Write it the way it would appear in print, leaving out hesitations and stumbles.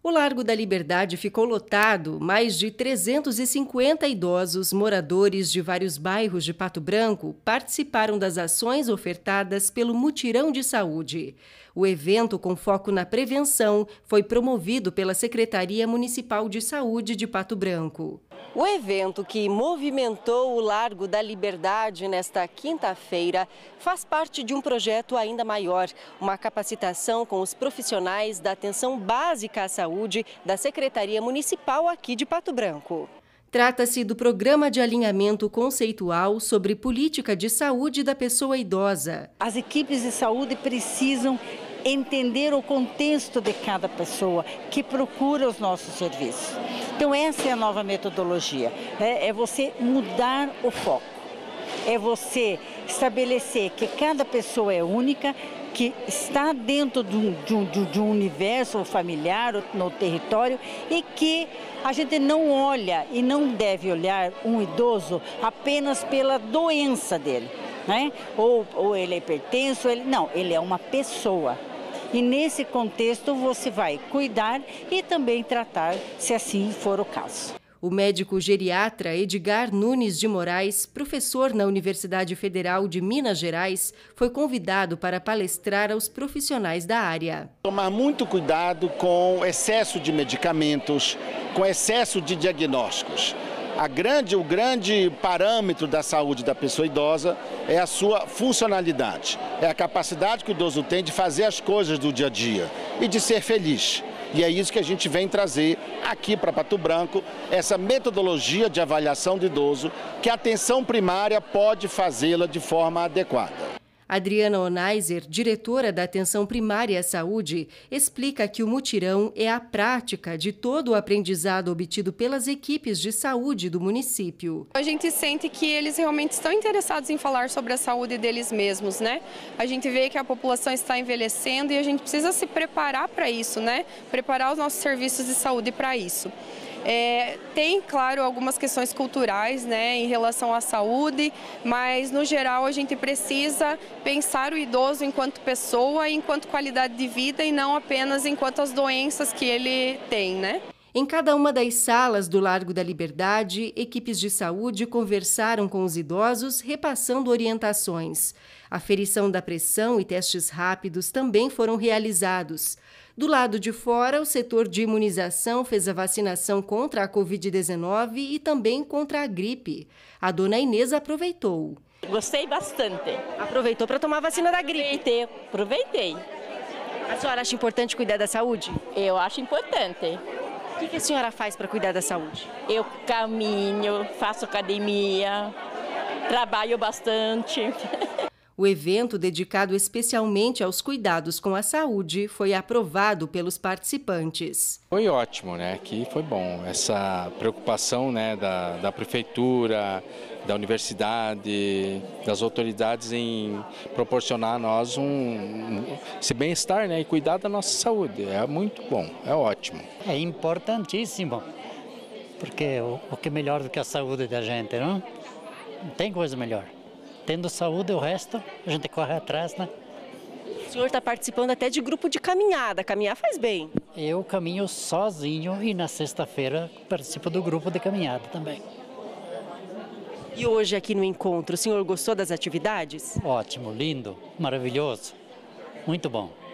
O Largo da Liberdade ficou lotado. Mais de 350 idosos moradores de vários bairros de Pato Branco participaram das ações ofertadas pelo Mutirão de Saúde. O evento, com foco na prevenção, foi promovido pela Secretaria Municipal de Saúde de Pato Branco. O evento, que movimentou o Largo da Liberdade nesta quinta-feira, faz parte de um projeto ainda maior, uma capacitação com os profissionais da atenção básica à saúde da Secretaria Municipal aqui de Pato Branco. Trata-se do Programa de Alinhamento Conceitual sobre Política de Saúde da Pessoa Idosa. As equipes de saúde precisam entender o contexto de cada pessoa que procura os nossos serviços. Então essa é a nova metodologia, é você mudar o foco, é você estabelecer que cada pessoa é única, que está dentro de um universo familiar no território e que a gente não olha e não deve olhar um idoso apenas pela doença dele, né? Ou ele é hipertenso, não, ele é uma pessoa. E nesse contexto você vai cuidar e também tratar, se assim for o caso. O médico geriatra Edgar Nunes de Moraes, professor na Universidade Federal de Minas Gerais, foi convidado para palestrar aos profissionais da área. Tomar muito cuidado com excesso de medicamentos, com excesso de diagnósticos. O grande parâmetro da saúde da pessoa idosa é a sua funcionalidade, é a capacidade que o idoso tem de fazer as coisas do dia a dia e de ser feliz. E é isso que a gente vem trazer aqui para Pato Branco, essa metodologia de avaliação do idoso, que a atenção primária pode fazê-la de forma adequada. Adriana Onaiser, diretora da Atenção Primária à Saúde, explica que o mutirão é a prática de todo o aprendizado obtido pelas equipes de saúde do município. A gente sente que eles realmente estão interessados em falar sobre a saúde deles mesmos, né? A gente vê que a população está envelhecendo e a gente precisa se preparar para isso, né? Preparar os nossos serviços de saúde para isso. Tem, claro, algumas questões culturais, né, em relação à saúde, mas, no geral, a gente precisa pensar o idoso enquanto pessoa e enquanto qualidade de vida e não apenas enquanto as doenças que ele tem, né? Em cada uma das salas do Largo da Liberdade, equipes de saúde conversaram com os idosos, repassando orientações. Aferição da pressão e testes rápidos também foram realizados. Do lado de fora, o setor de imunização fez a vacinação contra a Covid-19 e também contra a gripe. A dona Inês aproveitou. Gostei bastante. Aproveitou para tomar a vacina da gripe? Aproveitei. A senhora acha importante cuidar da saúde? Eu acho importante. O que a senhora faz para cuidar da saúde? Eu caminho, faço academia, trabalho bastante. O evento, dedicado especialmente aos cuidados com a saúde, foi aprovado pelos participantes. Foi ótimo, né? Que foi bom. Essa preocupação, né, da prefeitura, da universidade, das autoridades em proporcionar a nós esse bem-estar, né, e cuidar da nossa saúde. É muito bom, é ótimo. É importantíssimo, porque o que é melhor do que a saúde da gente, não? Não tem coisa melhor. Tendo saúde, o resto a gente corre atrás, né? O senhor está participando até de grupo de caminhada. Caminhar faz bem. Eu caminho sozinho e na sexta-feira participo do grupo de caminhada também. E hoje aqui no encontro, o senhor gostou das atividades? Ótimo, lindo, maravilhoso, muito bom.